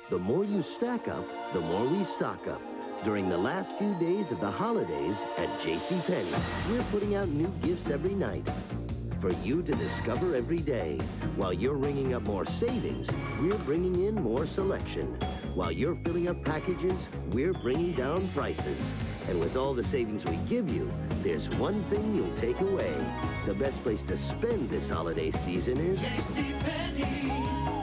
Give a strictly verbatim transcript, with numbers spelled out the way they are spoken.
The more you stack up, the more we stock up. During the last few days of the holidays at JCPenny, we're putting out new gifts every night for you to discover every day. While you're ringing up more savings, we're bringing in more selection. While you're filling up packages, we're bringing down prices. And with all the savings we give you, there's one thing you'll take away. The best place to spend this holiday season is JCPenney.